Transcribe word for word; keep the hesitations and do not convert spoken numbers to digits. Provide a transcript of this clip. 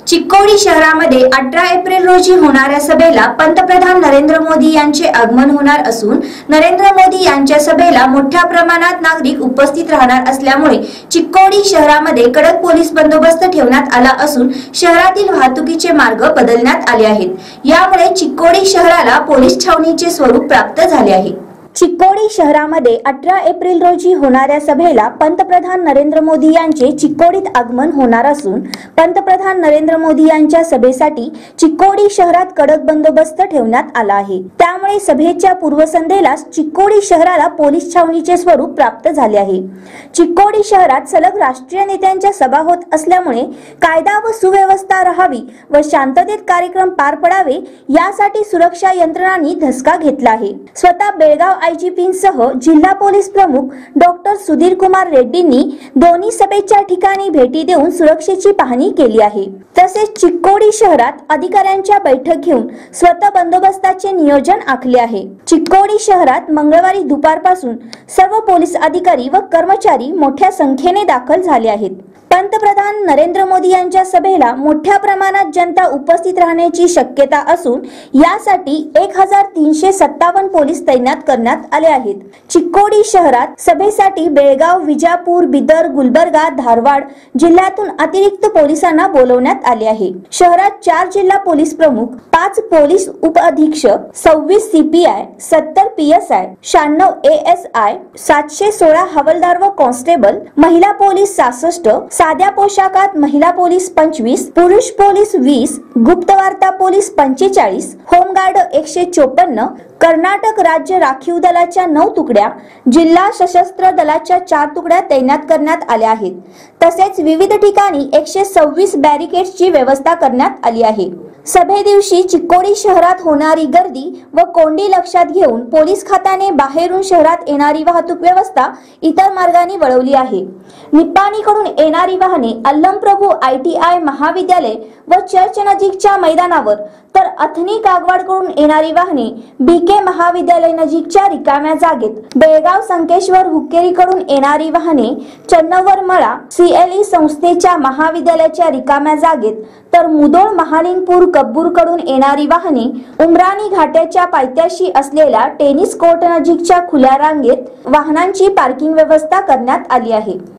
चिक्कोडी शहरामध्ये अठरा एप्रिल रोजी होणाऱ्या सभेला पंतप्रधान नरेंद्र मोदी यांचे आगमन होणार असून नरेंद्र मोदी यांच्या सभेला मोठ्या प्रमाणात नागरिक उपस्थित राहणार असल्यामुळे चिक्कोडी शहरामध्ये कडक पोलीस बंदोबस्त ठेवण्यात आला असून शहरातील वाहतुकीचे मार्ग बदलण्यात आले आहेत। यामुळे चिक्कोडी शहराला पोलीस छावणीचे स्वरूप प्राप्त झाले आहे। चिक्कोडी शहरामध्ये अठरा एप्रिल रोजी होणाऱ्या सभेला पंतप्रधान नरेंद्र मोदी यांचे चिक्कोडीत आगमन होणार असून पंतप्रधान नरेंद्र मोदी यांच्या सभेसाठी चिक्कोडी शहरात कडक बंदोबस्त ठेवण्यात आला आहे। त्यामुळे सभेच्या पूर्वसंध्येला चिक्कोडी शहराला पोलीस छावणीचे स्वरूप प्राप्त झाले आहे। चिक्कोडी शहरात सलग राष्ट्रीय नेत्यांच्या सभा होत असल्यामुळे कायदा व सुव्यवस्था राहावी व शांततेत कार्यक्रम पार पडावे यासाठी सुरक्षा यंत्रणांनी धसका घेतला आहे। स्वतः बेळगाव आयजीपींसह जिल्हा पोलीस प्रमुख डॉक्टर सुधीर कुमार रेड्डींनी दोन्ही सभेच्या ठिकाणी भेटी देऊन सुरक्षेची पाहणी केली आहे। तसेच चिक्कोडी शहरात अधिकाऱ्यांच्या बैठक घेऊन स्वतः बंदोबस्ताचे नियोजन आखले आहे। चिक्कोडी शहरात मंगळवारी दुपारपासून सर्व पोलीस अधिकारी व कर्मचारी मोठ्या संख्येने दाखल झाले आहेत। पंतप्रधान नरेंद्र मोदी यांच्या सभेला मोठ्या प्रमाणात जनता उपस्थित राहण्याची शक्यता असून यासाठी एक हजार तीनशे सत्तावन्न पोलीस तैनात करण्यात आले आहेत। चिक्कोडी शहरात सभेसाठी बेळगाव, विजापूर, बिदर, गुलबर्गा, धारवाड जिल्ह्यातून अतिरिक्त पोलिसांना बोलवण्यात आले आहे। शहरात चार जिल्हा पोलीस प्रमुख, पाच पोलीस उप अधीक्षक, सव्वीस सीपीआय, सत्तर पीएसआय, शहाण्णव एएसआय, सातशे सोळा हवालदार व कॉन्स्टेबल, महिला पोलीस सहासष्ट, साध्या पोशाखात महिला पोलीस पंचवीस, पुरुष पोलीस वीस, गुप्तवार्ता पोलीस पंचेचाळीस, होमगार्ड एकशे चोपन्न, कर्नाटक राज्य राखीव दलाच्या नऊ तुकड्या, जिल्हा सशस्त्र दलाच्या चार तुकड्या तैनात करण्यात आल्या आहेत। तसेच विविध ठिकाणी एकशे सव्वीस बॅरिकेड्सची व्यवस्था करण्यात आली आहे। सभे दिवशी चिक्कोडी शहरात होणारी गर्दी व कोंडी लक्षात घेऊन पोलीस खात्याने बाहेरून शहरात येणारी वाहतूक व्यवस्था इतर मार्गाने वळवली आहे। निप्पाणीकडून येणारी वाहने अल्लमप्रभू आयटीआय महाविद्यालय व चर्च नजीकच्या मैदानावर, तर अथनी कागवाडकडून येणारी वाहने बीके महाविद्यालय नजीकच्या रिकाम्या जागेत, बेळगाव संकेश्वर हुक्केरीकडून येणारी वाहने चन्नवर मळा सीएलई संस्थेच्या महाविद्यालयाच्या रिकाम्या जागेत, तर मुदोळ महालिंगपूर कब्बूरकडून येणारी वाहने उमराणी घाटाच्या पायथ्याशी असलेल्या टेनिस कोर्ट नजीकच्या खुल्या रांगेत वाहनांची पार्किंग व्यवस्था करण्यात आली आहे।